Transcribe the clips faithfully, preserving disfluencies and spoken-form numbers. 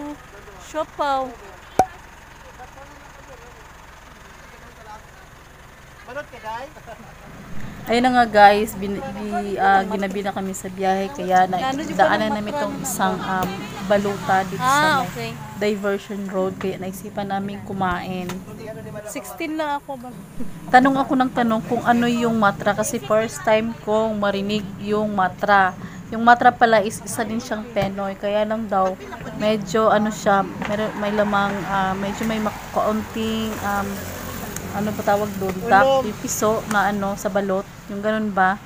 Siopaw. Ayun na nga guys, bin, bi, uh, ginabi na kami sa biyahe kaya na, daanan namin itong isang um, baluta dito Ah, sa okay. diversion road kaya naisipan namin kumain. sixteen lang ako ba? Tanong ako ng tanong kung ano yung matra kasi first time kong marinig yung matra. Yung matra pala is isa din siyang Penoy kaya lang daw medyo ano siya, may, may lamang uh, medyo may kaunting um, ano ba tawag doon? Dak, yung piso na ano sa balot. Yung ganun ba?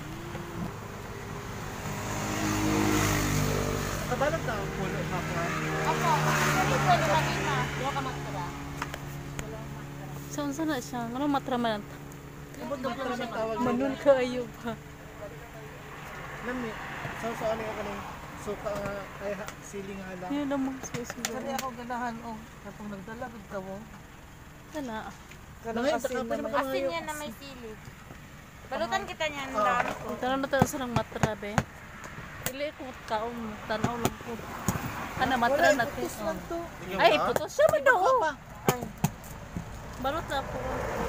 Kabalot na ang pulo sa ako. Ako, ito na kanina. Dua ka matra. Saan saan na siya? Ano matra man? Matra na tawag nila. Manun ka ayo pa. Nami, saan saan nga kaning suka nga ay ha- siling halang. Yun namang susunod. Kani ako ganahan og kapag nagdala gud ka mo. Tala. Kanang asin naman. Asin yan na may sili. Balutan kita niyan, dami ko. Tanong na tayo sa ng matra be. Dili ko kaon tanaw lang po. Ana matra natin. Oh. Ay, putos siya man daw. Ay, Balot na po.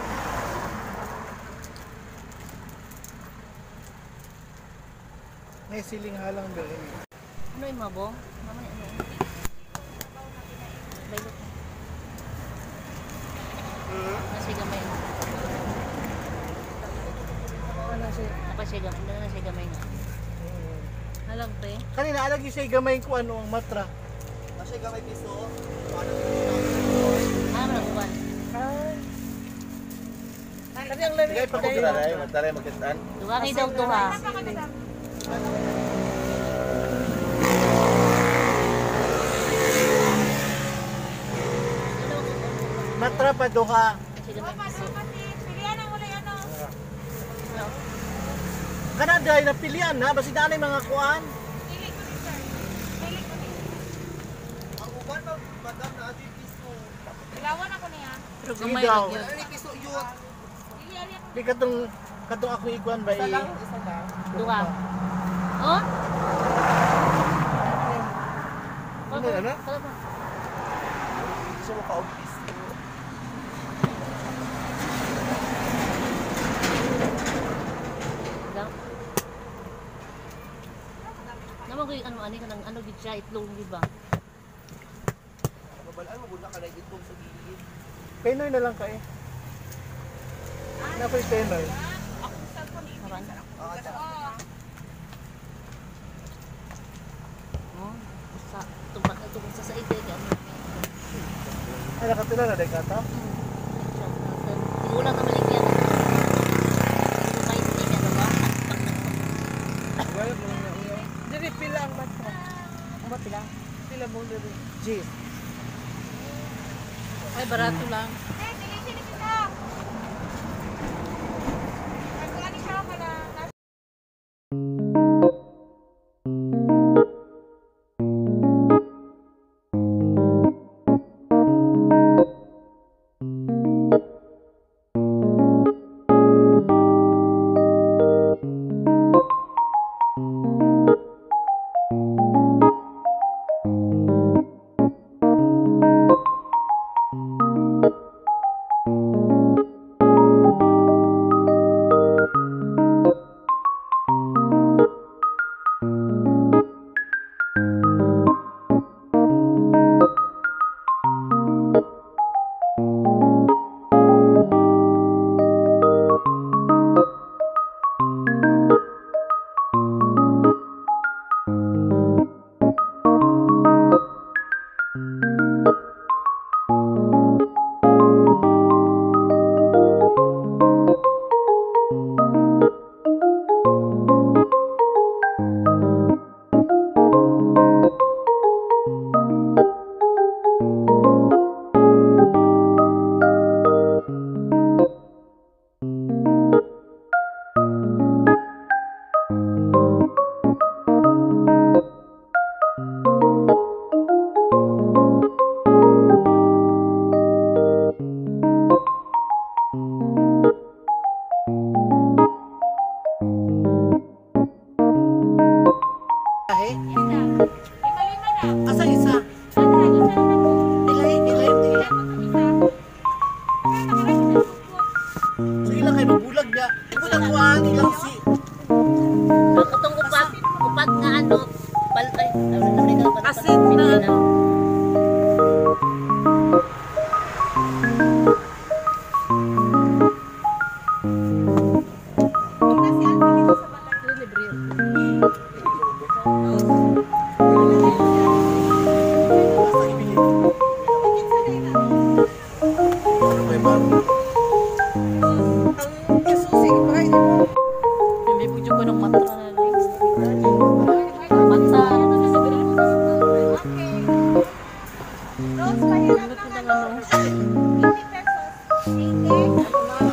may siling halang dali. Ano yung mabo? Mamaya ano? Bailot na. Nasi gamay na. Ano siya? Napasya gamay. Ano na siya gamay na? Halang pre. Kanina alag yung siya gamay ko ano ang matra. Kasi gamay piso. Ah, maraguan. Kani ang lami. Gay pagkudaray, magdaray magkitaan. Duha kayo daw duha. Matra pa duha. Nasi gamay piso. Pilihan ang ulay ano. Kana dai na pilian na basi danay mga kuan. Pili ko ni sir. Pili ko ni. Ang uban mag madam na adi piso. Ilawan ako niya. Pero Sige gamay daw. lang yun. Ani piso yun. Pili ali ako. Di katong katong ako ikuan ba i. Duha. Oh? Ano na? Kala ba? Gusto mo ka og piso. Lang. Naman ko yung ano, ano, ano, ano, gid siya, itlog, di ba? Mabalaan mo guna ka na itong sa gilid. Penoy na lang ka eh. Napay penoy. Saban? Oh, sa, tumpak na tumpak sa sa ite, ano. Ay nakatula na dai kata. Tigulang na maligyan. Tigulang kayo maligyan, diba? Wala mo na uyo. Dili pila ang matra. Ano ba pila? Pila mo dili. G. Ay, barato lang. Eh, pili sili kita. Ako ani siya pala. mahirap ng ano, fifty pesos. eighty.